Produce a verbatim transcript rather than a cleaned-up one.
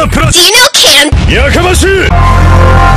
プラス Do you know Cam? やかましい